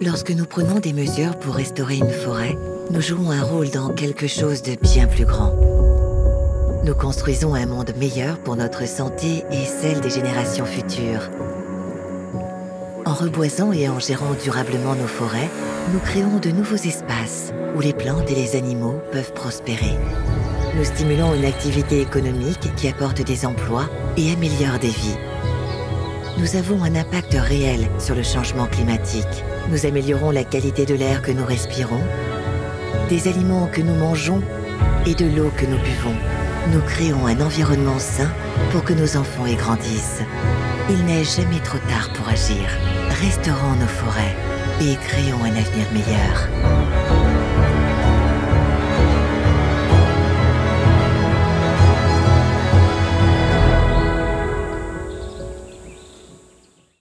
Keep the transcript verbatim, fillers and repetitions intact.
Lorsque nous prenons des mesures pour restaurer une forêt, nous jouons un rôle dans quelque chose de bien plus grand. Nous construisons un monde meilleur pour notre santé et celle des générations futures. En reboisant et en gérant durablement nos forêts, nous créons de nouveaux espaces où les plantes et les animaux peuvent prospérer. Nous stimulons une activité économique qui apporte des emplois et améliore des vies. Nous avons un impact réel sur le changement climatique. Nous améliorons la qualité de l'air que nous respirons, des aliments que nous mangeons et de l'eau que nous buvons. Nous créons un environnement sain pour que nos enfants y grandissent. Il n'est jamais trop tard pour agir. Restaurons nos forêts et créons un avenir meilleur.